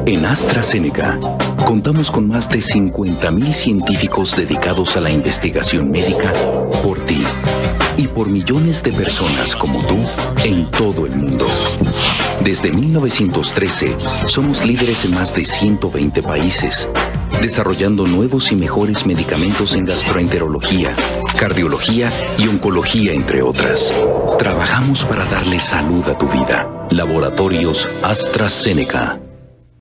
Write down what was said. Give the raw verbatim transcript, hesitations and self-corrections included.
En AstraZeneca, contamos con más de cincuenta mil científicos dedicados a la investigación médica por ti y por millones de personas como tú en todo el mundo. Desde mil novecientos trece, somos líderes en más de ciento veinte países, desarrollando nuevos y mejores medicamentos en gastroenterología, cardiología y oncología, entre otras. Trabajamos para darle salud a tu vida. Laboratorios AstraZeneca.